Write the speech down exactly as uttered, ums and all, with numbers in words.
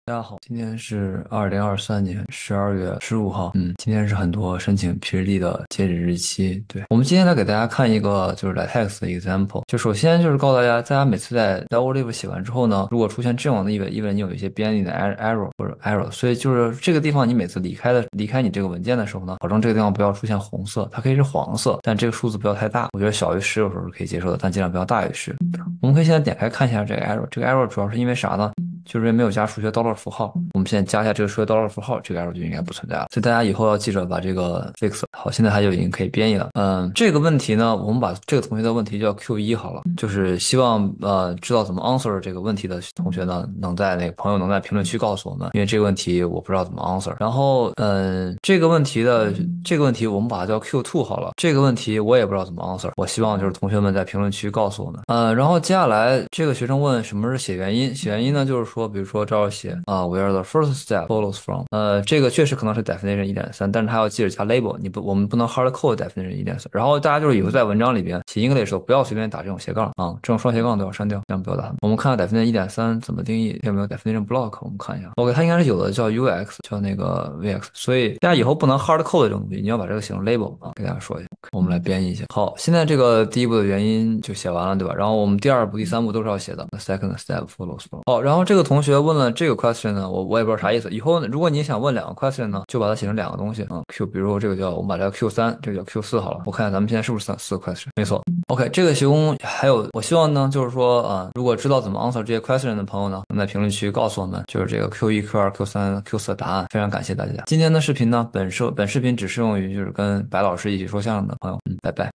大家好，今天是二零二三年十二月十五号，嗯，今天是很多申请 P H D 的截止日期。对，我们今天来给大家看一个就是 LaTeX 的 example，就首先就是告诉大家，大家每次在 double-live 写完之后呢，如果出现这种的意味，意味你有一些编译的 error 或者 error，所以就是这个地方你每次离开的离开你这个文件的时候呢，保证这个地方不要出现红色，它可以是黄色，但这个数字不要太大，我觉得小于十有时候是可以接受的，但尽量不要大于十。我们可以现在点开看一下这个 error，这个 error 主要是因为啥呢？就是因为没有加数学 dollar 符号，我们现在加一下这个数学 dollar 符号，这个 error 就应该不存在了。所以大家以后要记着把这个 fix。好，现在它就已经可以编译了。嗯，这个问题呢，我们把这个同学的问题叫 Q 一好了，就是希望呃知道怎么 answer 这个问题的同学呢，能在那个朋友能在评论区告诉我们，因为这个问题我不知道怎么 answer。然后嗯，这个问题的这个问题我们把它叫 Q 二 好了，这个问题我也不知道怎么 answer，我希望就是同学们在评论区告诉我们。呃，然后接下来这个学生问什么是写原因？写原因呢，就是说，比如说这儿写啊，where the first step follows from，呃，这个确实可能是 definition 一点三，但是它要记着加 label，你不，我们不能 hard code definition 一点三。然后大家就是以后在文章里边写 English 的时候，不要随便打这种斜杠啊，这种双斜杠都要删掉，这样不要打。我们看看 definition 一点三怎么定义，有没有 definition block，我们看一下。OK，它应该是有的，叫 U X，叫那个 V X，所以大家以后不能 hard code 这种东西，你要把这个写成 label 啊，给大家说一下。我们来编译一下。好，现在这个第一步的原因就写完了，对吧？然后我们第二步、第三步都是要写的。The second step follows from。好，然后这个同学问了这个 question 呢，我我也不知道啥意思。以后呢，如果你想问两个 question 呢，就把它写成两个东西啊。Q，比如这个叫我们把这个 Q 三，这个叫 Q 四好了。我看看咱们现在是不是三四个 question？没错。OK，这个学工还有，我希望呢，就是说啊、呃，如果知道怎么 answer 这些 question 的朋友呢，能在评论区告诉我们，就是这个 Q 一、Q 二、Q 三、Q 四的答案。非常感谢大家。今天的视频呢，本视本视频只适用于就是跟白老师一起说相声的朋友。嗯，拜拜。